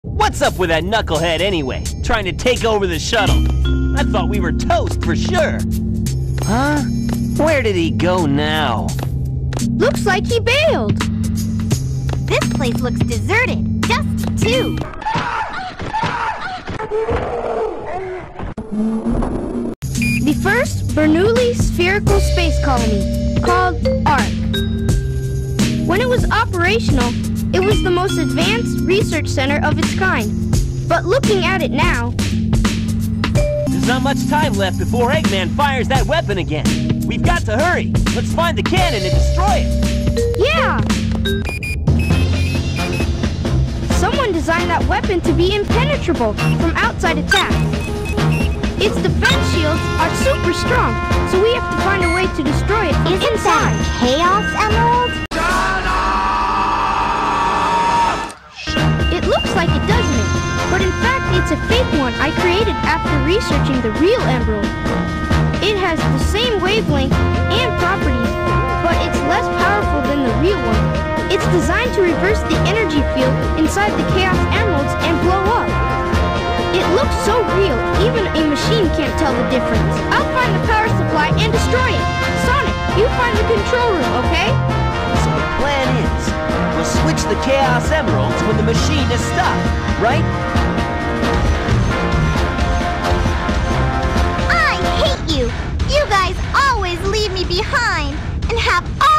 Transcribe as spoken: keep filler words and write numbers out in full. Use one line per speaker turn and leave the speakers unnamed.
What's up with that knucklehead anyway? Trying to take over the shuttle? I thought we were toast for sure. Huh? Where did he go now?
Looks like he bailed.
This place looks deserted. Dusty, too.
The first Bernoulli spherical space colony, called ARC. When it was operational, it was the most advanced research center of its kind. But looking at it now...
There's not much time left before Eggman fires that weapon again. We've got to hurry. Let's find the cannon and destroy it.
Yeah! Someone designed that weapon to be impenetrable from outside attacks. Its defense shields are super strong, so we have to find a way to destroy it from
Isn't
inside.
that Chaos Emerald?
It looks like it, doesn't it? But in fact, it's a fake one I created after researching the real emerald. It has the same wavelength and properties, but it's less powerful than the real one. It's designed to reverse the energy field inside the Chaos Emeralds and blow up. It looks so real, even a machine can't tell the difference. I'll find the power supply and destroy it. Sonic, you find the control room, okay?
So the plan is, we'll switch the Chaos Emeralds when the machine is stopped, right?
I hate you! You guys always leave me behind and have